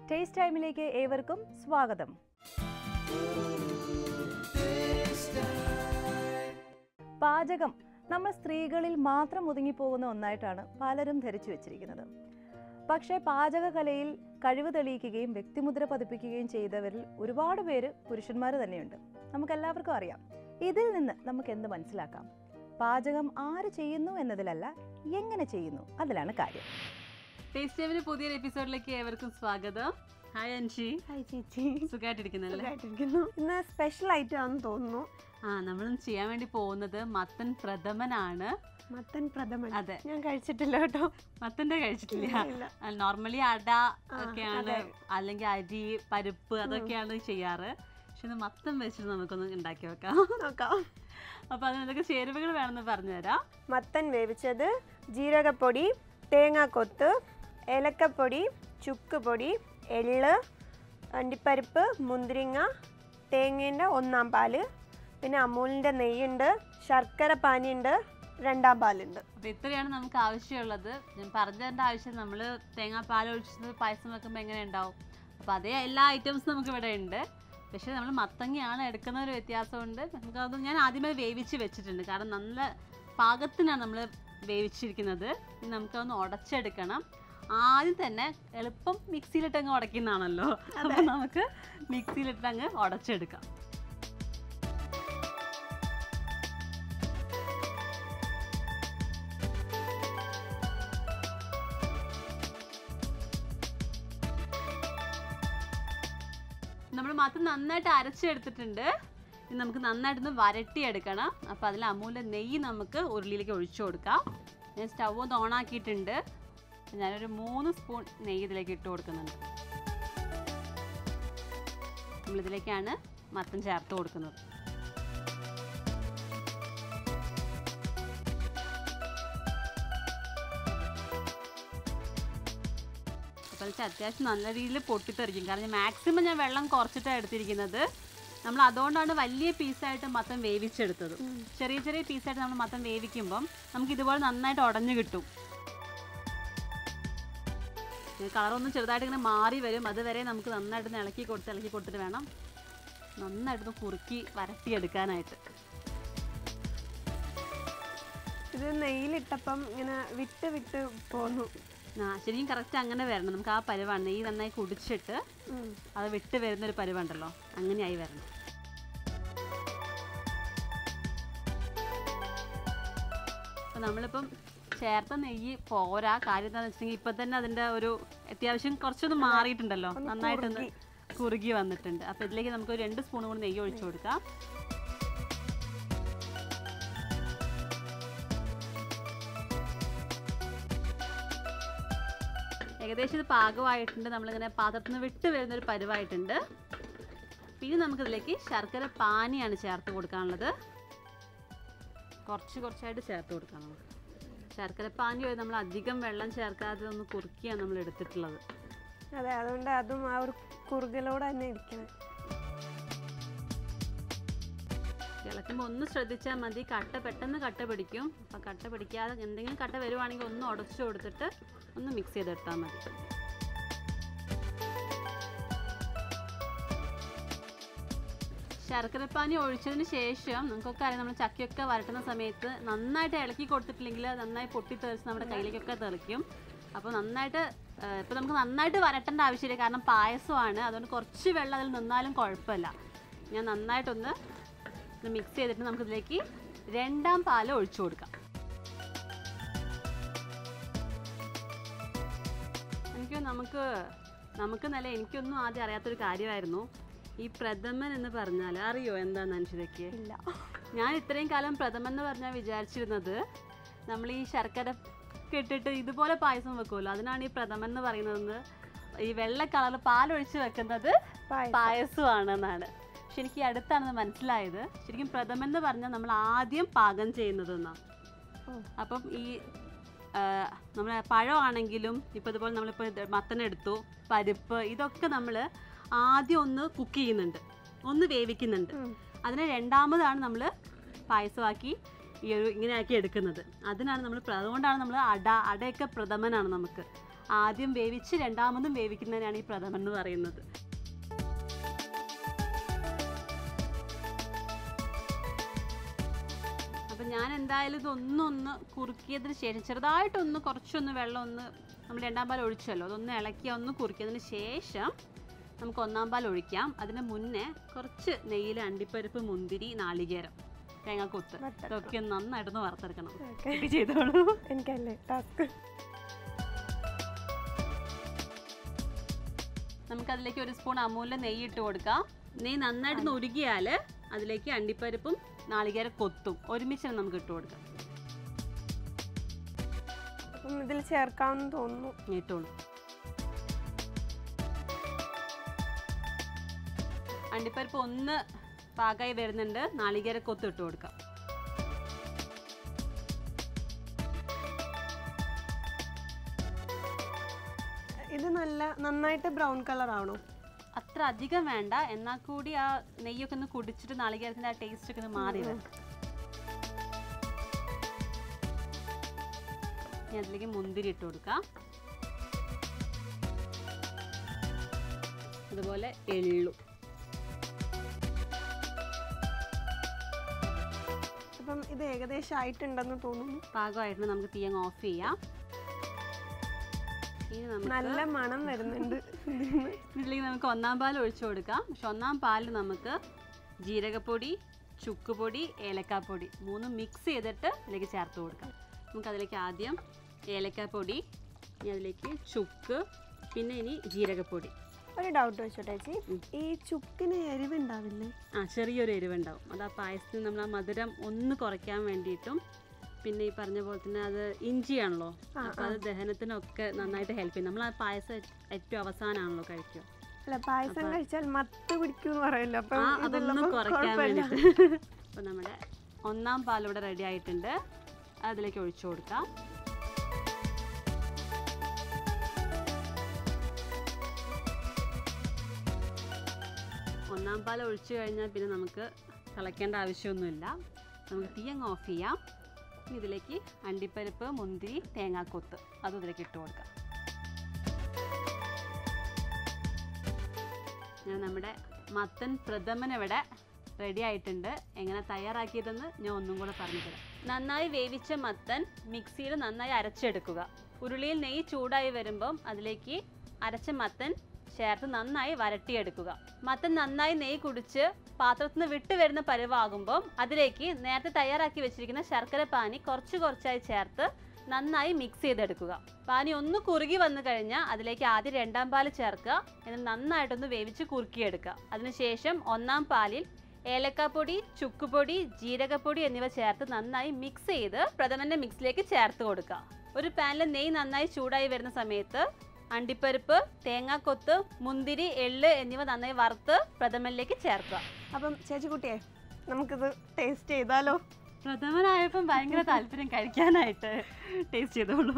Taste ടൈമിലേക്ക് ഏവർക്കും സ്വാഗതം. പാചകം നമ്മൾ സ്ത്രീകളിൽ മാത്രം ഒതുങ്ങിപ്പോകുന്ന ഒന്നായിട്ടാണ് പലരും ധരിച്ചു വെച്ചിരിക്കുന്നത്. പക്ഷേ പാചകകലയിൽ കഴിവ് തെളിയിക്കുകയും വ്യക്തിമുദ്ര പതിപ്പിക്കുകയും ചെയ്തവരിൽ ഒരുപാട് പേര് പുരുഷന്മാർ തന്നെയുണ്ട്. നമുക്കെല്ലാവർക്കും അറിയാം. ഇതിൽ നിന്ന് നമുക്ക് എന്ത് മനസ്സിലാക്കാം? പാചകം ആര് ചെയ്യുന്നു എന്നതിലല്ല, എങ്ങനെ ചെയ്യുന്നു അതിലാണ് കാര്യം. ടേസ്റ്റ് ടൈമിന്റെ പുതിയൊരു എപ്പിസോഡിലേക്ക് ഏവർക്കും സ്വാഗതം. ഹായ് അൻഷി. ഹായ് ചേച്ചി. സുഖമായിട്ടിരിക്കുന്നല്ലേ? ഇന്ന് സ്പെഷ്യൽ ഐറ്റം ആണെന്ന് തോന്നുന്നു. നമ്മൾ ചെയ്യാൻ വേണ്ടി പോകുന്നത് മത്തൻ പ്രഥമനാണ്. മത്തൻ പ്രഥമൻ? അതെ. ഞാൻ കഴിച്ചിട്ടില്ല കേട്ടോ. മത്തന്റെ കഴിച്ചിട്ടില്ല. നോർമലി അട ഒക്കെയാണ്, അല്ലെങ്കിൽ അരി പരിപ്പ് അതൊക്കെയാണ് ചെയ്യാറ്. പക്ഷെ ഇത് മത്തൻ വെച്ചിട്ട് നമുക്കൊന്ന് ഉണ്ടാക്കി നോക്കാം. അപ്പൊ അതിനൊക്കെ ചേരുവകൾ വേണമെന്ന് പറഞ്ഞുതരാം. മത്തൻ വേവിച്ചത്, ജീരകപ്പൊടി, തേങ്ങാക്കൊത്ത്, ഏലക്കപ്പൊടി, ചുക്ക് പൊടി, എള്ള്, അണ്ടിപ്പരിപ്പ്, മുന്തിരിങ്ങ, തേങ്ങേൻ്റെ 1-ാം പാല്, പിന്നെ അമൂലിൻ്റെ നെയ്യുണ്ട്, ശർക്കര പാനിയുണ്ട്, 2-ാം പാലുണ്ട്. അപ്പോൾ ഇത്രയാണ് നമുക്ക് ആവശ്യമുള്ളത്. ഞാൻ പറഞ്ഞു തരേണ്ട ആവശ്യം, നമ്മൾ തേങ്ങാപ്പാൽ ഒഴിച്ചത് പായസം വെക്കുമ്പോൾ എങ്ങനെ ഉണ്ടാവും, അപ്പോൾ അതേ എല്ലാ ഐറ്റംസും നമുക്ക് ഇവിടെ ഉണ്ട്. പക്ഷേ നമ്മൾ മത്തങ്ങയാണ് എടുക്കുന്ന ഒരു വ്യത്യാസമുണ്ട്. നമുക്കത് ഞാൻ ആദ്യമേ വേവിച്ച് വെച്ചിട്ടുണ്ട്, കാരണം നല്ല പാകത്തിനാണ് നമ്മൾ വേവിച്ചിരിക്കുന്നത്. ഇനി നമുക്കതൊന്ന് ഉടച്ചെടുക്കണം. ആദ്യം തന്നെ എളുപ്പം മിക്സിയിലിട്ടങ്ങ് ഉടയ്ക്കുന്നതാണല്ലോ, അപ്പോൾ നമുക്ക് മിക്സിയിലിട്ടങ്ങ് ഉടച്ചെടുക്കാം. നമ്മൾ മത്തൻ നന്നായിട്ട് അരച്ചെടുത്തിട്ടുണ്ട്. ഇനി നമുക്ക് നന്നായിട്ടൊന്ന് വരട്ടിയെടുക്കണം. അപ്പോൾ അതിൽ അമൂലിൻ്റെ നെയ്യ് നമുക്ക് ഉരുളിയിലേക്ക് ഒഴിച്ചു കൊടുക്കാം. ഞാൻ സ്റ്റവ് ഒന്ന് ഓണാക്കിയിട്ടുണ്ട്. ഞാനൊരു 3 സ്പൂൺ നെയ്യ് ഇതിലേക്ക് ഇട്ട് കൊടുക്കുന്നുണ്ട്. നമ്മളിതിലേക്കാണ് മത്തൻ ചേർത്ത് കൊടുക്കുന്നത്. അപ്പോൾ അത്യാവശ്യം നല്ല രീതിയിൽ പൊട്ടിത്തെറിക്കും, കാരണം മാക്സിമം ഞാൻ വെള്ളം കുറച്ചിട്ടാണ് എടുത്തിരിക്കുന്നത്. നമ്മൾ അതുകൊണ്ടാണ് വലിയ പീസായിട്ട് മത്തൻ വേവിച്ചെടുത്തത്. ചെറിയ ചെറിയ പീസായിട്ട് നമ്മൾ മത്തൻ വേവിക്കുമ്പം നമുക്ക് ഇതുപോലെ നന്നായിട്ട് ഉടഞ്ഞു കിട്ടും. കളറൊന്നും ചെറുതായിട്ട് ഇങ്ങനെ മാറി വരും. അതുവരെ നമുക്ക് നന്നായിട്ട് ഇളക്കി കൊടുത്തിട്ട് വേണം നന്നായിട്ടൊന്ന് കുറുക്കി വരട്ടിയെടുക്കാനായിട്ട്. ഇത് നെയ്യിലിട്ടപ്പം ഇങ്ങനെ വിട്ട് പോന്നു. ശരിക്കും കറക്റ്റ് അങ്ങനെ വരണം. നമുക്ക് ആ പരുവാണ്, നെയ്യ് നന്നായി കുടിച്ചിട്ട് അത് വിട്ട് വരുന്നൊരു പരുവുണ്ടല്ലോ, അങ്ങനെയായി വരണം. അപ്പം നമ്മളിപ്പം ചേർത്ത നെയ്യ് പോരാ. കാര്യം എന്താണെന്ന് വെച്ചിട്ടുണ്ടെങ്കിൽ ഇപ്പം തന്നെ അതിൻ്റെ ഒരു അത്യാവശ്യം കുറച്ചൊന്ന് മാറിയിട്ടുണ്ടല്ലോ, നന്നായിട്ടൊന്ന് കുറുകി വന്നിട്ടുണ്ട്. അപ്പോൾ ഇതിലേക്ക് നമുക്ക് 2 സ്പൂൺ കൂടി നെയ്യ് ഒഴിച്ചു കൊടുക്കാം. ഏകദേശം ഇത് പാകമായിട്ടുണ്ട്. നമ്മളിങ്ങനെ പാത്രത്തിൽ നിന്ന് വിട്ട് വരുന്നൊരു പരുവായിട്ടുണ്ട്. പിന്നെ നമുക്കിതിലേക്ക് ശർക്കര പാനിയാണ് ചേർത്ത് കൊടുക്കാനുള്ളത്. കുറച്ചായിട്ട് ചേർത്ത് കൊടുക്കാം. നമുക്ക് ശർക്കര പാനി നമ്മൾ അധികം വെള്ളം ചേർക്കാതെ ഒന്ന് കുറുക്കിയാണ് നമ്മൾ എടുത്തിട്ടുള്ളത്. അതെ, അതുകൊണ്ട് അതും ആ ഒരു കുറുകലോടെ തന്നെ ഇരിക്കണം. ഇളക്കുമ്പോൾ ഒന്ന് ശ്രദ്ധിച്ചാൽ മതി, പെട്ടെന്ന് കട്ട പിടിക്കും. അപ്പം കട്ട പിടിക്കാതെ എന്തെങ്കിലും കട്ട വരുവാണെങ്കിൽ ഒന്ന് ഉടച്ചു കൊടുത്തിട്ട് ഒന്ന് മിക്സ് ചെയ്തെടുത്താൽ മതി. ശർക്കരപ്പാനി ഒഴിച്ചതിന് ശേഷം നമുക്കൊക്കെ അറിയാം, നമ്മൾ ചക്കയൊക്കെ വരട്ടുന്ന സമയത്ത് നന്നായിട്ട് ഇളക്കി കൊടുത്തിട്ടില്ലെങ്കിൽ നന്നായി പൊട്ടിത്തെറിച്ച് നമ്മുടെ കയ്യിലേക്കൊക്കെ തെറിക്കും. അപ്പോൾ നന്നായിട്ട് ഇപ്പോൾ നമുക്ക് നന്നായിട്ട് വരട്ടേണ്ട ആവശ്യമില്ല, കാരണം പായസമാണ്. അതുകൊണ്ട് കുറച്ച് വെള്ളം അതിൽ നിന്നാലും കുഴപ്പമില്ല. ഞാൻ നന്നായിട്ടൊന്ന് മിക്സ് ചെയ്തിട്ട് നമുക്കിതിലേക്ക് 2-ാം പാല് ഒഴിച്ചു കൊടുക്കാം. നമുക്ക് നല്ല എനിക്കൊന്നും ആദ്യം അറിയാത്തൊരു കാര്യമായിരുന്നു ഈ പ്രഥമൻ എന്ന് പറഞ്ഞാൽ. അറിയോ എന്താണെന്ന് അനുസരിച്ച്? ഇല്ല. ഞാൻ ഇത്രയും കാലം പ്രഥമൻ എന്ന് പറഞ്ഞാൽ വിചാരിച്ചിരുന്നത് നമ്മൾ ഈ ശർക്കര ഇട്ടിട്ട് ഇതുപോലെ പായസം വെക്കുമല്ലോ, അതിനാണ് ഈ പ്രഥമൻ എന്ന് പറയുന്നത്. ഈ വെള്ള കളർ പാലൊഴിച്ച് വെക്കുന്നത് പായസമാണെന്നാണ്. പക്ഷെ എനിക്ക് അടുത്താണ് മനസ്സിലായത്, ശരിക്കും പ്രഥമൻ എന്ന് പറഞ്ഞാൽ നമ്മൾ ആദ്യം പാകം ചെയ്യുന്നതെന്നാണ്. അപ്പം ഈ നമ്മൾ പഴമാണെങ്കിലും ഇപ്പോൾ ഇതുപോലെ നമ്മളിപ്പോൾ മത്തനെടുത്തു, പരിപ്പ്, ഇതൊക്കെ നമ്മൾ ആദ്യം ഒന്ന് കുക്ക് ചെയ്യുന്നുണ്ട്, ഒന്ന് വേവിക്കുന്നുണ്ട്. അതിനെ 2-ാമതാണ് നമ്മൾ പായസമാക്കി ഈ ഒരു ഇങ്ങനെയാക്കി എടുക്കുന്നത്. അതിനാണ് നമ്മൾ, അതുകൊണ്ടാണ് നമ്മൾ അടയൊക്കെ പ്രഥമനാണ് നമുക്ക്. ആദ്യം വേവിച്ച് രണ്ടാമതും വേവിക്കുന്നതിനാണ് ഈ പ്രഥമൻ എന്ന് പറയുന്നത്. അപ്പം ഞാൻ എന്തായാലും ഇതൊന്നൊന്ന് കുറുക്കിയതിന് ശേഷം ചെറുതായിട്ടൊന്ന് കുറച്ചൊന്ന് വെള്ളം ഒന്ന് നമ്മൾ രണ്ടാം പാൽ ഒഴിച്ചല്ലോ, അതൊന്ന് ഇളക്കി ഒന്ന് കുറുക്കിയതിന് ശേഷം നമുക്ക് ഒന്നാം പാൽ ഒഴിക്കാം. അതിന് മുന്നേ കുറച്ച് നെയ്യിൽ അണ്ടിപ്പരിപ്പ്, മുന്തിരി, നാളികേരം, തേങ്ങാക്കൊത്ത് ഇതൊക്കെ നന്നായിട്ടൊന്ന് വറുത്തെടുക്കണം. ചെയ്തോളൂ. എനിക്കല്ലേ ടാസ്ക്. നമുക്കതിലേക്ക് 1 സ്പൂൺ അമൂലിൻ്റെ നെയ്യ് ഇട്ട് കൊടുക്കാം. നെയ്യ് നന്നായിട്ട് ഉരുകിയാൽ അതിലേക്ക് അണ്ടിപ്പരിപ്പും നാളികേര കൊത്തും ഒരുമിച്ച് നമുക്ക് ഇട്ട് കൊടുക്കാം. അപ്പം ഇതിൽ ചേർക്കാമെന്ന് തോന്നുന്നു. ഇട്ടോളൂ. അണ്ടിപ്പരിപ്പ് ഒന്ന് പാകമായി വരുന്നുണ്ട്, നാളികേര കൊത്ത് ഇട്ട് കൊടുക്കാം. ഇത് നന്നായിട്ട് ബ്രൗൺ കളർ ആവണോ? അത്ര അധികം വേണ്ട, എന്നാൽ കൂടി ആ നെയ്യൊക്കെ ഒന്ന് കുടിച്ചിട്ട് നാളികേരത്തിൻ്റെ ആ ടേസ്റ്റ് ഒക്കെ ഒന്ന് മാറി വരും. ഇനി അതിലേക്ക് മുന്തിരി ഇട്ട് കൊടുക്കാം. അതുപോലെ എള്ളു. അപ്പം ഇത് ഏകദേശം ആയിട്ടുണ്ടെന്ന് തോന്നുന്നു. പാകമായിട്ട് നമുക്ക് തീ അങ്ങ് ഓഫ് ചെയ്യാം. നല്ല മണം വരുന്നുണ്ട്. ഇതിലേക്ക് നമുക്ക് ഒന്നാം പാൽ ഒഴിച്ചു കൊടുക്കാം. പക്ഷെ ഒന്നാം പാലിൽ നമുക്ക് ജീരകപ്പൊടി, ചുക്കുപൊടി, ഏലക്കാപ്പൊടി 3 മിക്സ് ചെയ്തിട്ട് ഇതിലേക്ക് ചേർത്ത് കൊടുക്കാം. നമുക്കതിലേക്ക് ആദ്യം ഏലക്കാപ്പൊടി, ഇനി അതിലേക്ക് ചുക്ക്, പിന്നെ ഇനി ജീരകപ്പൊടി. ഒരു ഡൗട്ട് വെച്ചോട്ടെ ചേച്ചി, ഈ ചുക്കിന് എരിവുണ്ടാവില്ലേ? ചെറിയൊരു എരിവുണ്ടാവും. അത് ആ പായസത്തിന് നമ്മൾ ആ മധുരം ഒന്ന് കുറയ്ക്കാൻ വേണ്ടിയിട്ടും, പിന്നെ ഈ പറഞ്ഞ പോലെ തന്നെ അത് ഇഞ്ചിയാണല്ലോ, അപ്പോൾ അത് ദഹനത്തിനൊക്കെ നന്നായിട്ട് ഹെൽപ്പ് ചെയ്യും. നമ്മൾ ആ പായസം ഏറ്റവും അവസാനമാണല്ലോ കഴിക്കുക. അല്ല, പായസം കഴിച്ചാൽ മത്ത് പിടിക്കുമെന്ന് പറയല്ലോ, അപ്പം അതൊന്നും കുറയ്ക്കാൻ വേണ്ടിയിട്ട്. അപ്പോൾ നമ്മുടെ ഒന്നാം പാലിവിടെ റെഡി ആയിട്ടുണ്ട്. അതിലേക്ക് ഒഴിച്ചു കൊടുക്കാം. ഒന്നാം പാൽ ഒഴിച്ചു കഴിഞ്ഞാൽ പിന്നെ നമുക്ക് തിളയ്ക്കേണ്ട ആവശ്യമൊന്നുമില്ല. നമുക്ക് തീ അങ്ങ് ഓഫ് ചെയ്യാം. ഇതിലേക്ക് അണ്ടിപ്പരിപ്പ്, മുന്തിരി, തേങ്ങാക്കൊത്ത് അതും ഇതിലേക്ക് ഇട്ട് കൊടുക്കാം. നമ്മുടെ മത്തൻ പ്രഥമൻ ഇവിടെ റെഡി ആയിട്ടുണ്ട്. എങ്ങനെ തയ്യാറാക്കിയതെന്ന് ഞാൻ ഒന്നും കൂടെ പറഞ്ഞു തരാം. നന്നായി വേവിച്ച മത്തൻ മിക്സിയിൽ നന്നായി അരച്ചെടുക്കുക. ഉരുളിയിൽ നെയ്യ് ചൂടായി വരുമ്പം അതിലേക്ക് അരച്ച മത്തൻ ചേർത്ത് നന്നായി വരട്ടിയെടുക്കുക. മത്തൻ നന്നായി നെയ്യ് കുടിച്ച് പാത്രത്തിൽ നിന്ന് വിട്ട് വരുന്ന പരുവാകുമ്പം അതിലേക്ക് നേരത്തെ തയ്യാറാക്കി വെച്ചിരിക്കുന്ന ശർക്കര പാനി കുറച്ച് കുറച്ചായി ചേർത്ത് നന്നായി മിക്സ് ചെയ്തെടുക്കുക. പാനി ഒന്ന് കുറുകി വന്നു കഴിഞ്ഞാൽ അതിലേക്ക് ആദ്യം രണ്ടാം പാൽ ചേർക്കുക. എന്നിട്ട് നന്നായിട്ടൊന്ന് വേവിച്ച് കുറുക്കിയെടുക്കുക. അതിനുശേഷം ഒന്നാം പാലിൽ ഏലക്കാപ്പൊടി, ചുക്കുപൊടി, ജീരകപ്പൊടി എന്നിവ ചേർത്ത് നന്നായി മിക്സ് ചെയ്ത് പ്രഥമൻ്റെ മിക്സിലേക്ക് ചേർത്ത് കൊടുക്കുക. ഒരു പാനിൽ നെയ്യ് നന്നായി ചൂടായി വരുന്ന സമയത്ത് അണ്ടിപ്പരിപ്പ്, തേങ്ങാക്കൊത്ത്, മുന്തിരി, എള്ള് എന്നിവ നന്നായി വറുത്ത് പ്രഥമനിലേക്ക് ചേർക്കുക. അപ്പം ചേച്ചിക്കുട്ടിയെ നമുക്കിത് ടേസ്റ്റ് ചെയ്താലോ? പ്രഥമനായപ്പം ഭയങ്കര താല്പര്യം കഴിക്കാനായിട്ട്. ടേസ്റ്റ് ചെയ്തോളൂ.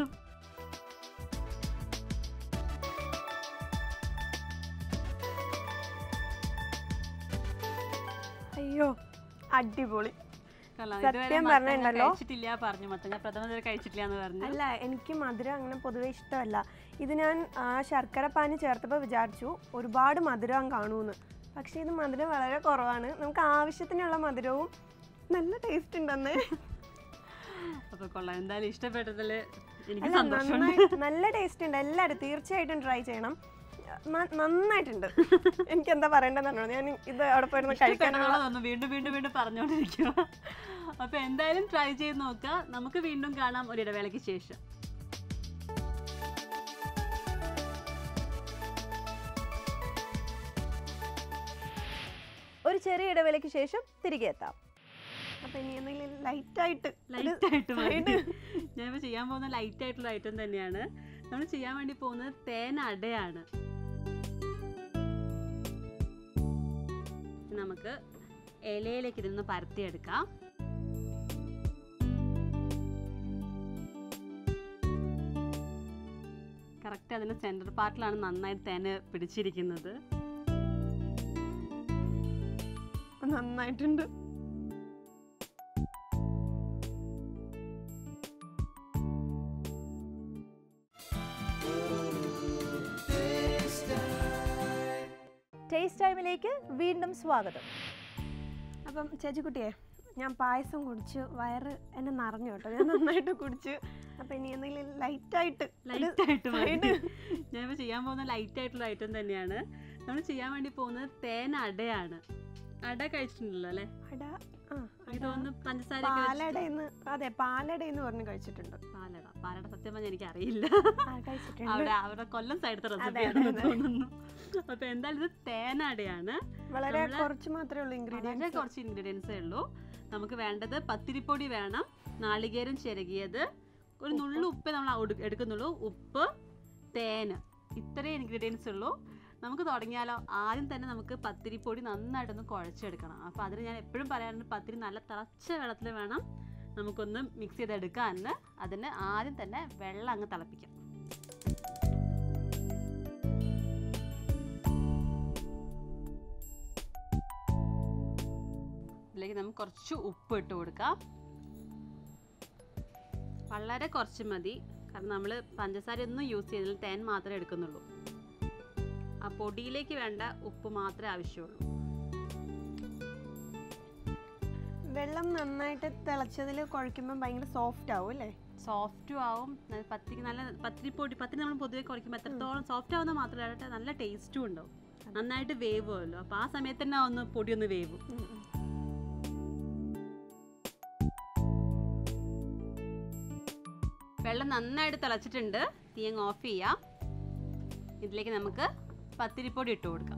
അയ്യോ, അടിപൊളി. സത്യം പറഞ്ഞിട്ടുണ്ടല്ലോ, പറഞ്ഞു മത്തങ്ങ പ്രഥമ കഴിച്ചിട്ടില്ല എന്ന് പറഞ്ഞു. അല്ല, എനിക്ക് മധുരം അങ്ങനെ പൊതുവെ ഇഷ്ടമല്ല. ഇത് ഞാൻ ആ ശർക്കര പാനി ചേർത്തപ്പോൾ വിചാരിച്ചു ഒരുപാട് മധുരം കാണുമെന്ന്. പക്ഷെ ഇത് മധുരം വളരെ കുറവാണ്. നമുക്ക് ആവശ്യത്തിനുള്ള മധുരവും നല്ല ടേസ്റ്റ് ഉണ്ടെന്ന്. അപ്പൊ കൊള്ളാം. എന്തായാലും ഇഷ്ടപ്പെട്ടതിൽ നല്ല ടേസ്റ്റ് ഉണ്ട്. എല്ലാവരും തീർച്ചയായിട്ടും ട്രൈ ചെയ്യണം. നന്നായിട്ടുണ്ട്. എനിക്ക് എന്താ പറയേണ്ടതെന്നോ, ഞാൻ ഇത് അവിടെ പോയിരുന്നു കഴിക്കാനുള്ള വീണ്ടും വീണ്ടും വീണ്ടും പറഞ്ഞുകൊണ്ടിരിക്കുക. അപ്പൊ എന്തായാലും ട്രൈ ചെയ്ത് നോക്കുക. നമുക്ക് വീണ്ടും കാണാം ഒരു ഇടവേളയ്ക്ക് ശേഷം. ഒരു ചെറിയ ഇടവേളയ്ക്ക് ശേഷം തിരികെ എത്താം. അപ്പൊ ഇനി എന്തെങ്കിലും ലൈറ്റായിട്ട് ഞാനിപ്പോൾ ചെയ്യാൻ പോകുന്ന ലൈറ്റ് ആയിട്ടുള്ള ഐറ്റം തന്നെയാണ്. നമ്മൾ ചെയ്യാൻ വേണ്ടി പോകുന്നത് തേൻ അടയാണ്. നമുക്ക് ഇലയിലേക്ക് ഇതിൽ പരത്തിയെടുക്കാം. കറക്റ്റ് അതിൻ്റെ സെൻറ്റർ പാർട്ടിലാണ് നന്നായിട്ട് തേൻ പിടിച്ചിരിക്കുന്നത്. നന്നായിട്ടുണ്ട്. ടേസ്റ്റ് ടൈമിലേക്ക് വീണ്ടും സ്വാഗതം. അപ്പം ചേച്ചിക്കുട്ടിയെ, ഞാൻ പായസം കുടിച്ച് വയറ് എന്നെ നിറഞ്ഞു കേട്ടോ. ഞാൻ നന്നായിട്ട് കുടിച്ച്. അപ്പം ഇനി എന്തെങ്കിലും ലൈറ്റായിട്ട് ഞാനിപ്പോൾ ചെയ്യാൻ പോകുന്ന ലൈറ്റായിട്ടുള്ള ഐറ്റം തന്നെയാണ്. നമ്മൾ ചെയ്യാൻ വേണ്ടി പോകുന്നത് തേൻ അടയാണ്. അട കഴിച്ചിട്ടുണ്ടല്ലോ അല്ലേ? അട ഇതൊന്ന് പഞ്ചസാര പാലടയെന്ന്, അതെ പാലടയെന്ന് പറഞ്ഞ് കഴിച്ചിട്ടുണ്ട്. പാലട സത്യം പറഞ്ഞാൽ എനിക്ക് അറിയില്ല. അവിടെ കൊല്ലം സൈഡത്തെ റെസിപ്പിയാണെന്ന് തോന്നുന്നു. അപ്പൊ എന്തായാലും ഇത് തേനടയാണ്. വളരെ കുറച്ച് മാത്രമേ ഉള്ളൂ ഇൻഗ്രീഡിയൻസ്, കുറച്ച് ഇൻഗ്രീഡിയൻസേ ഉള്ളൂ. നമുക്ക് വേണ്ടത് പത്തിരിപ്പൊടി വേണം, നാളികേരം ചിരകിയത്, ഒരു നുള്ളു ഉപ്പ് നമ്മൾ എടുക്കുന്നുള്ളൂ, ഉപ്പ്, തേന്, ഇത്രയും ഇൻഗ്രീഡിയൻസ് ഉള്ളൂ. നമുക്ക് തുടങ്ങിയാലോ? ആദ്യം തന്നെ നമുക്ക് പത്തിരിപ്പൊടി നന്നായിട്ടൊന്ന് കുഴച്ചെടുക്കണം. അപ്പോൾ അതിന് ഞാൻ എപ്പോഴും പറയാറുണ്ട്, പത്തിരി നല്ല തിളച്ച വെള്ളത്തിൽ വേണം നമുക്കൊന്ന് മിക്സ് ചെയ്തെടുക്കാമെന്ന്. അതിന് ആദ്യം തന്നെ വെള്ളം അങ്ങ് തിളപ്പിക്കാം. ഇതിലേക്ക് നമുക്ക് കുറച്ച് ഉപ്പ് ഇട്ട് കൊടുക്കാം. വളരെ കുറച്ച് മതി, കാരണം നമ്മൾ പഞ്ചസാര ഒന്നും യൂസ് ചെയ്യുന്നില്ല, തേൻ മാത്രമേ എടുക്കുന്നുള്ളൂ. ആ പൊടിയിലേക്ക് വേണ്ട ഉപ്പ് മാത്രമേ ആവശ്യമുള്ളൂ. വെള്ളം നന്നായിട്ട് തിളച്ചതിൽ കുഴയ്ക്കുമ്പോൾ ഭയങ്കര സോഫ്റ്റ് ആവും അല്ലേ? സോഫ്റ്റും ആവും. പത്തിരി നല്ല പത്തിരി നമ്മൾ പൊതുവെ കുഴയ്ക്കുമ്പോൾ എത്രത്തോളം സോഫ്റ്റ് ആവുന്നത് മാത്രമല്ല നല്ല ടേസ്റ്റും ഉണ്ടാവും. നന്നായിട്ട് വേവുമല്ലോ, അപ്പോൾ ആ സമയത്ത് തന്നെ പൊടി ഒന്ന് വേവും. വെള്ളം നന്നായിട്ട് തിളച്ചിട്ടുണ്ട്. തീ അങ്ങ് ഓഫ് ചെയ്യാം. ഇതിലേക്ക് നമുക്ക് പത്തിരിപ്പൊടി ഇട്ട് കൊടുക്കാം.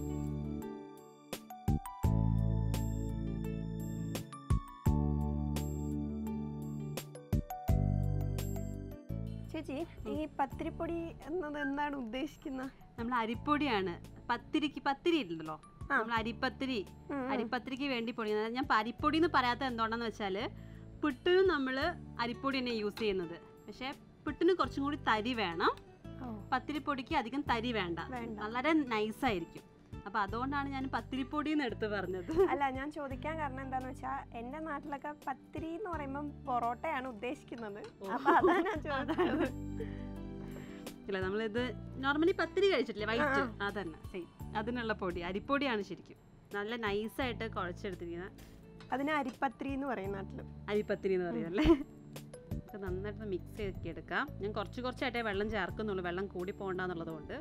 ചേച്ചി, ഈ പത്തിരിപ്പൊടി എന്നത് എന്താണ് ഉദ്ദേശിക്കുന്നത്? നമ്മൾ അരിപ്പൊടിയാണ്. പത്തിരി ഇല്ലല്ലോ, നമ്മൾ അരിപ്പത്തിരിക്ക് വേണ്ടി പൊടി. ഞാൻ അരിപ്പൊടി എന്ന് പറയാത്തത് എന്തുകൊണ്ടാന്ന് വെച്ചാൽ, പുട്ടിനും നമ്മൾ അരിപ്പൊടി തന്നെ യൂസ് ചെയ്യുന്നത്. പക്ഷെ പുട്ടിന് കുറച്ചും കൂടി തരി വേണം, പത്തിരിപ്പൊടിക്ക് അധികം തരി വേണ്ട, വളരെ നൈസായിരിക്കും. അപ്പൊ അതുകൊണ്ടാണ് ഞാൻ പത്തിരിപ്പൊടി എന്ന് എടുത്ത് പറഞ്ഞത്. അല്ല, ഞാൻ ചോദിക്കാൻ കാരണം എന്താന്ന് വെച്ചാൽ, എന്റെ നാട്ടിലൊക്കെ പത്തിരി എന്ന് പറയുമ്പോൾ പൊറോട്ടയാണ് ഉദ്ദേശിക്കുന്നത്. അപ്പൊ അതാണ് ഞാൻ ചോദിച്ചത്. ഇല്ല, നമ്മളിത് നോർമലി പത്തിരി കഴിച്ചിട്ടില്ലേ, വൈറ്റ്, അതന്നെ സെയിം, അതിനുള്ള പൊടി അരിപ്പൊടിയാണ് ശരിക്കും. നല്ല നൈസായിട്ട് കുഴച്ചെടുത്തിരിക്കുന്നത്. അതിന് അരിപ്പത്തിരി എന്ന് പറയും നാട്ടില്. അരിപ്പത്തിരി എന്ന് പറയുമല്ലേ? നന്നായിട്ട് മിക്സ് ചെയ്തൊക്കെ എടുക്കാം. ഞാൻ കുറച്ചായിട്ടേ വെള്ളം ചേർക്കുന്നുള്ളൂ, വെള്ളം കൂടി പോകണ്ടെന്നുള്ളത് കൊണ്ട്.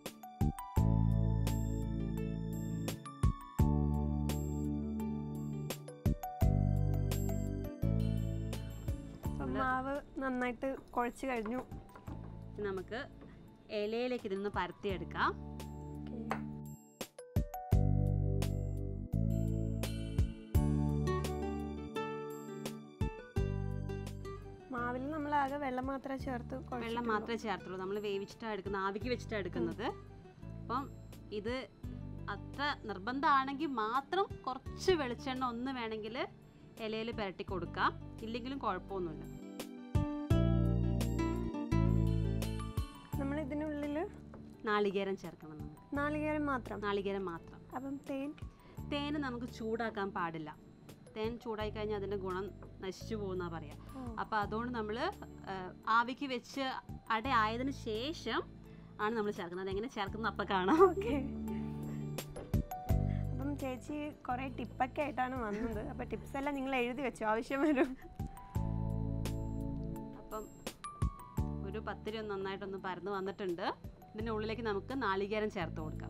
മാവ് നന്നായിട്ട് കുഴച്ച് കഴിഞ്ഞു. നമുക്ക് ഇലയിലേക്ക് ഇതിൽ നിന്ന് പരത്തിയെടുക്കാം. മാവിൽ നമ്മൾ ആകെ വെള്ളം മാത്രമേ ചേർത്തുള്ളൂ. നമ്മൾ വേവിച്ചിട്ടാണ് എടുക്കുന്നത്, ആവിക്ക് വെച്ചിട്ടാണ് എടുക്കുന്നത്. അപ്പം ഇത് അത്ര നിർബന്ധമാണെങ്കിൽ മാത്രം കുറച്ച് വെളിച്ചെണ്ണ ഒന്ന് വേണമെങ്കിൽ ഇലയിൽ പുരട്ടി കൊടുക്കാം, ഇല്ലെങ്കിലും കുഴപ്പമൊന്നുമില്ല. നമ്മൾ ഇതിനുള്ളിൽ നാളികേരം ചേർക്കണം. നാളികേരം മാത്രം. അപ്പം തേന് നമുക്ക് ചൂടാക്കാൻ പാടില്ല. തേൻ ചൂടായി കഴിഞ്ഞാൽ അതിൻ്റെ ഗുണം നശിച്ചു പോകുന്ന പറയാം. അപ്പം അതുകൊണ്ട് നമ്മൾ ആവിക്ക് വെച്ച് അട ആയതിനു ശേഷം ആണ് നമ്മൾ ചേർക്കുന്നത്. അതെങ്ങനെ ചേർക്കുന്നത് അപ്പം കാണാം. അപ്പം ചേച്ചി കുറേ ടിപ്പൊക്കെ ആയിട്ടാണ് വന്നത്. അപ്പം ടിപ്സ് എല്ലാം നിങ്ങൾ എഴുതി വെച്ചോ, ആവശ്യം വരും. അപ്പം ഒരു പത്തിരി നന്നായിട്ടൊന്ന് പരന്ന് വന്നിട്ടുണ്ട്. ഇതിൻ്റെ ഉള്ളിലേക്ക് നമുക്ക് നാളികേരം ചേർത്ത് കൊടുക്കാം.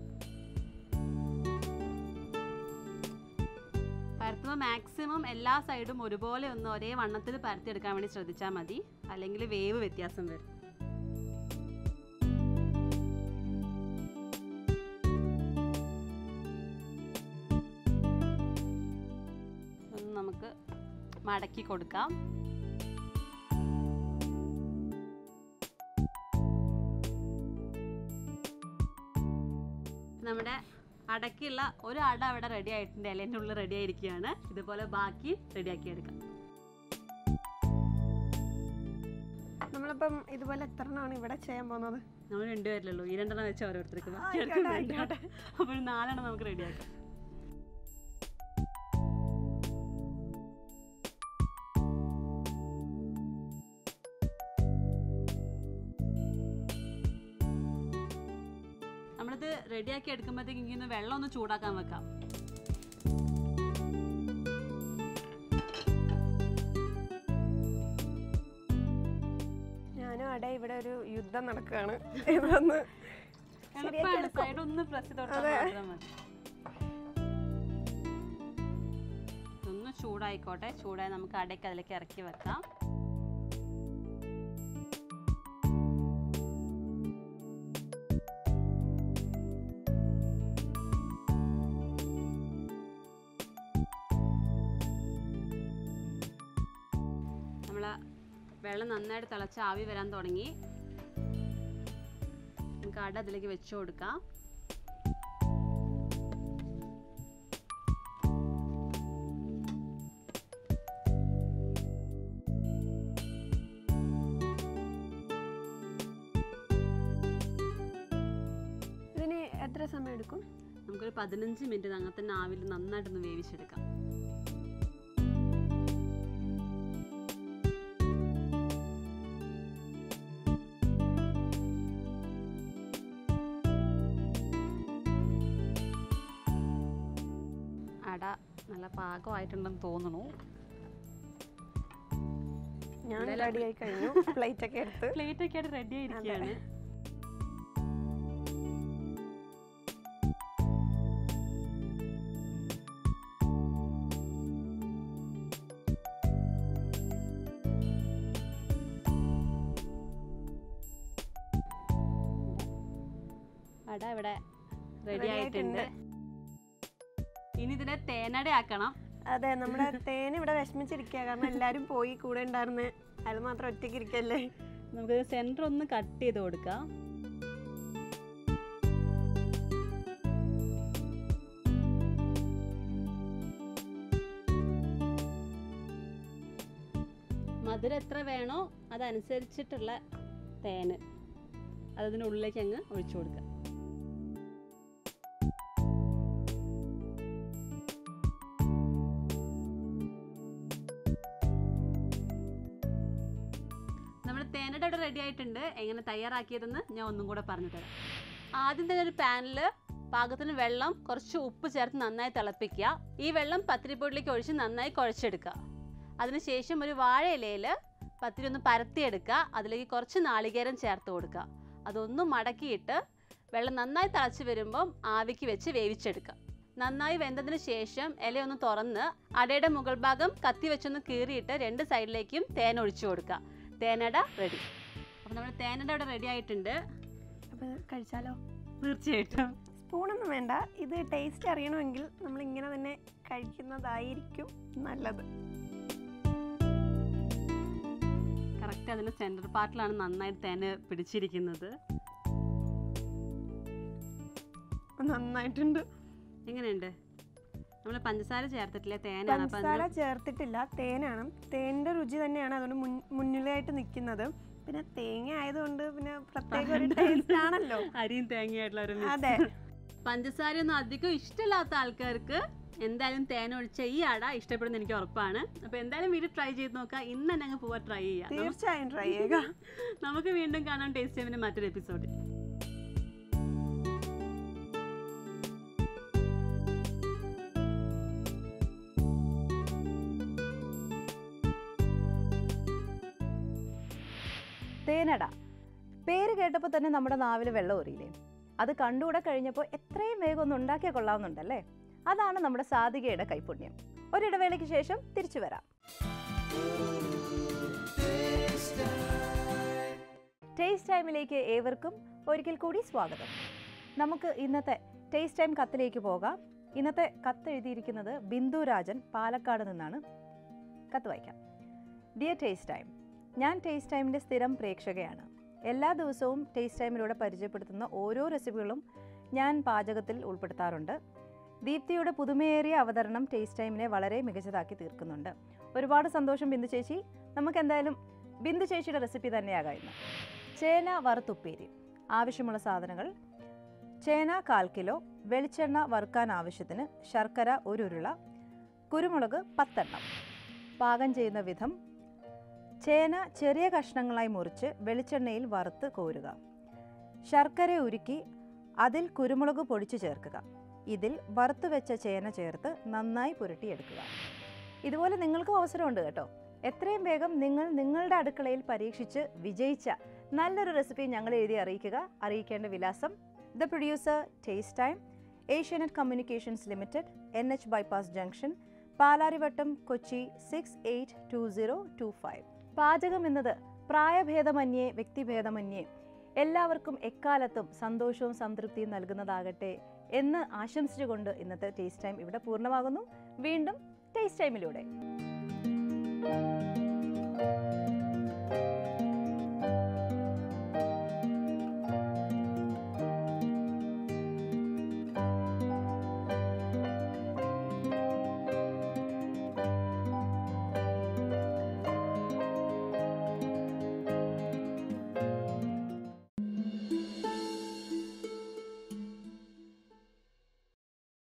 പരത്തുമ്പോൾ മാക്സിമം എല്ലാ സൈഡും ഒരുപോലെ ഒരേ വണ്ണത്തിൽ പരത്തിയെടുക്കാൻ വേണ്ടി ശ്രദ്ധിച്ചാൽ മതി, അല്ലെങ്കിൽ വേവ് വ്യത്യാസം വരും. നമുക്ക് മടക്കി കൊടുക്കാം. നമ്മുടെ അടയ്ക്കുള്ള ഒരു അട അവിടെ റെഡി ആയിട്ടുണ്ട്, ഇലേൻ്റെ ഉള്ളിൽ റെഡി ആയിരിക്കുകയാണ്. ഇതുപോലെ ബാക്കി റെഡിയാക്കി എടുക്കാം. നമ്മളിപ്പം ഇതുപോലെ എത്ര എണ്ണമാണ് ഇവിടെ ചെയ്യാൻ പോകുന്നത്? നമ്മൾ രണ്ടുപേരില്ലല്ലോ, ഈ രണ്ടെണ്ണം വെച്ച് ഓരോരുത്തർക്ക് അപ്പോൾ 4 എണ്ണം നമുക്ക് റെഡിയാക്കാം. ഇത് റെഡിയാക്കി എടുക്കുമ്പോഴത്തേക്ക് ഇങ്ങനെ വെള്ളം ഒന്ന് ചൂടാക്കാൻ വെക്കാം. ഞാനും അട ഇവിടെ ഒരു യുദ്ധം നടക്കുകയാണ്. സൈഡ് ഒന്ന് പ്രസ് ചെയ്ത് കൊടുത്താൽ മാത്രം മതി. ഒന്ന് ചൂടായിക്കോട്ടെ. ചൂടായി നമുക്ക് അടയ്ക്ക് അതിലേക്ക് ഇറക്കി വെക്കാം. വെള്ളം നന്നായിട്ട് തിളച്ച് ആവി വരാൻ തുടങ്ങി. നമുക്ക് അട അതിലേക്ക് വെച്ച് കൊടുക്കാം. ഇതിന് എത്ര സമയം എടുക്കും? നമുക്കൊരു 15 മിനിറ്റ് അങ്ങനെ തന്നെ ആവിൽ നന്നായിട്ടൊന്ന് വേവിച്ചെടുക്കാം. അട നല്ല പാകമായിട്ടുണ്ടെന്ന് തോന്നുന്നു. ഞാൻ റെഡി ആയി കഴിഞ്ഞു. പ്ലേറ്റ് ഒക്കെ ആയിട്ട് റെഡി ആയിരിക്കുകയാണ്. അട ഇവിടെ റെഡി ആയിട്ടുണ്ട്. ഇനി ഇതിനെ തേനട ആക്കണം. അതെ, നമ്മുടെ തേൻ ഇവിടെ വിഷമിച്ചിരിക്കുക. കാരണം എല്ലാരും പോയി കൂടെ ഉണ്ടായിരുന്നേ, അത് മാത്രം ഒറ്റയ്ക്ക് ഇരിക്കല്ലേ. നമുക്ക് സെന്റർ ഒന്ന് കട്ട് ചെയ്ത് കൊടുക്കാം. മധുരം എത്ര വേണോ അതനുസരിച്ചിട്ടുള്ള തേന് അതിനുള്ളിലേക്ക് അങ്ങ് ഒഴിച്ചു കൊടുക്കാം. നമ്മുടെ തേനട ഇവിടെ റെഡി ആയിട്ടുണ്ട്. എങ്ങനെ തയ്യാറാക്കിയതെന്ന് ഞാൻ ഒന്നും കൂടെ പറഞ്ഞു തരാം. ആദ്യം തന്നെ ഒരു പാനിൽ പാകത്തിന് വെള്ളം, കുറച്ച് ഉപ്പ് ചേർത്ത് നന്നായി തിളപ്പിക്കുക. ഈ വെള്ളം പത്തിരിപ്പൊടിയിലേക്ക് ഒഴിച്ച് നന്നായി കുഴച്ചെടുക്കുക. അതിനുശേഷം ഒരു വാഴയിലയിൽ പത്തിരി ഒന്ന് പരത്തിയെടുക്കുക. അതിലേക്ക് കുറച്ച് നാളികേരം ചേർത്ത് കൊടുക്കുക. അതൊന്ന് മടക്കിയിട്ട് വെള്ളം നന്നായി തിളച്ച് വരുമ്പം ആവിക്ക് വെച്ച് വേവിച്ചെടുക്കുക. നന്നായി വെന്തതിന് ശേഷം ഇലയൊന്ന് തുറന്ന് അടയുടെ മുകൾ ഭാഗം കത്തി വെച്ചൊന്ന് കീറിയിട്ട് 2 സൈഡിലേക്കും തേൻ ഒഴിച്ചു കൊടുക്കുക. തേനട റെഡി. അപ്പോൾ നമ്മുടെ തേനട ഇവിടെ റെഡി ആയിട്ടുണ്ട്. അപ്പോൾ കഴിച്ചാലോ? തീർച്ചയായിട്ടും. സ്പൂണൊന്നും വേണ്ട. ഇത് ടേസ്റ്റ് അറിയണമെങ്കിൽ നമ്മൾ ഇങ്ങനെ തന്നെ കഴിക്കുന്നതായിരിക്കും നല്ലത്. കറക്റ്റ് അതിൻ്റെ സെൻറ്റർ പാർട്ടിലാണ് നന്നായിട്ട് തേന് പിടിച്ചിരിക്കുന്നത്. നന്നായിട്ടുണ്ട്. എങ്ങനെയുണ്ട്? നമ്മൾ പഞ്ചസാര ചേർത്തിട്ടില്ല, തേനാണ്. പഞ്ചസാര ചേർത്തിട്ടില്ല, തേനാണ്. തേനിന്റെ രുചി തന്നെയാണ് അതുകൊണ്ട് മുന്നിലായിട്ട് നിൽക്കുന്നത്. പിന്നെ തേങ്ങ ആയതുകൊണ്ട് പിന്നെ പ്രത്യേക ഒരു ടേസ്റ്റ് ആണല്ലോ. അരിയും തേങ്ങയായിട്ടുള്ള ഒരു. അതെ. പഞ്ചസാരയൊന്നും അധികം ഇഷ്ടമില്ലാത്ത ആൾക്കാർക്ക് എന്തായാലും തേൻ ഒഴിച്ച ഈ അട ഇഷ്ടപ്പെടുന്ന എനിക്ക് ഉറപ്പാണ്. അപ്പോൾ എന്തായാലും വീട്ടിൽ ട്രൈ ചെയ്ത് നോക്കാം. ഇന്ന് തന്നെ അങ്ങ് പോവാൻ ട്രൈ ചെയ്യാം. തീർച്ചയായും ട്രൈ ചെയ്യുക. നമുക്ക് വീണ്ടും കാണാം ടേസ്റ്റ് ടൈമിന്റെ മറ്റൊരു എപ്പിസോഡിൽ. തേനട പേര് കേട്ടപ്പോൾ തന്നെ നമ്മുടെ നാവിൽ വെള്ളം ഊറിയില്ലേ? അത് കണ്ടുകൂടെ കഴിഞ്ഞപ്പോൾ എത്രയും വേഗം ഒന്ന് ഉണ്ടാക്കിയാൽ കൊള്ളാവുന്നുണ്ടല്ലേ? അതാണ് നമ്മുടെ സാധികയുടെ കൈപുണ്യം. ഒരിടവേളയ്ക്ക് ശേഷം തിരിച്ചു വരാം. ടേസ്റ്റ് ടൈമിലേക്ക് ഏവർക്കും ഒരിക്കൽ കൂടി സ്വാഗതം. നമുക്ക് ഇന്നത്തെ ടേസ്റ്റ് ടൈം കത്തിലേക്ക് പോകാം. ഇന്നത്തെ കത്ത് എഴുതിയിരിക്കുന്നത് ബിന്ദു രാജൻ, പാലക്കാട് നിന്നാണ്. കത്ത് വായിക്കാം. ഡിയർ ടേസ്റ്റ് ടൈം, ഞാൻ ടേസ്റ്റ് ടൈമിൻ്റെ സ്ഥിരം പ്രേക്ഷകയാണ്. എല്ലാ ദിവസവും ടേസ്റ്റ് ടൈമിലൂടെ പരിചയപ്പെടുത്തുന്ന ഓരോ റെസിപ്പികളും ഞാൻ പാചകത്തിൽ ഉൾപ്പെടുത്താറുണ്ട്. ദീപ്തിയുടെ പുതുമയേറിയ അവതരണം ടേസ്റ്റ് ടൈമിനെ വളരെ മികച്ചതാക്കി തീർക്കുന്നുണ്ട്. ഒരുപാട് സന്തോഷം ബിന്ദു ചേച്ചി. നമുക്ക് എന്തായാലും ബിന്ദു ചേച്ചിയുടെ റെസിപ്പി തന്നെയാകാം ഇന്ന്. ചേന വറുത്തുപ്പേരി. ആവശ്യമുള്ള സാധനങ്ങൾ: ചേന 1/4 കിലോ, വെളിച്ചെണ്ണ വറുക്കാൻ ആവശ്യത്തിന്, ശർക്കര 1 ഉരുള, കുരുമുളക് 10 എണ്ണം. പാകം ചെയ്യുന്ന വിധം: ചേന ചെറിയ കഷ്ണങ്ങളായി മുറിച്ച് വെളിച്ചെണ്ണയിൽ വറുത്ത് കോരുക. ശർക്കര ഉരുക്കി അതിൽ കുരുമുളക് പൊടിച്ചു ചേർക്കുക. ഇതിൽ വറുത്തു വെച്ച ചേന ചേർത്ത് നന്നായി പുരട്ടിയെടുക്കുക. ഇതുപോലെ നിങ്ങൾക്കും അവസരമുണ്ട് കേട്ടോ. എത്രയും വേഗം നിങ്ങൾ നിങ്ങളുടെ അടുക്കളയിൽ പരീക്ഷിച്ച് വിജയിച്ച നല്ലൊരു റെസിപ്പി ഞങ്ങളെ എഴുതി അറിയിക്കുക. അറിയിക്കേണ്ട വിലാസം: the producer, taste time, Asianet communications limited, NH bypass junction, Palarivattom, Kochi 682025. പാചകം എന്നത് പ്രായഭേദമന്യേ വ്യക്തിഭേദമന്യേ എല്ലാവർക്കും എക്കാലത്തും സന്തോഷവും സംതൃപ്തിയും നൽകുന്നതാകട്ടെ എന്ന് ആശംസിച്ചുകൊണ്ട് ഇന്നത്തെ ടേസ്റ്റ് ടൈം ഇവിടെ പൂർണ്ണമാകുന്നു. വീണ്ടും ടേസ്റ്റ് ടൈമിലൂടെ.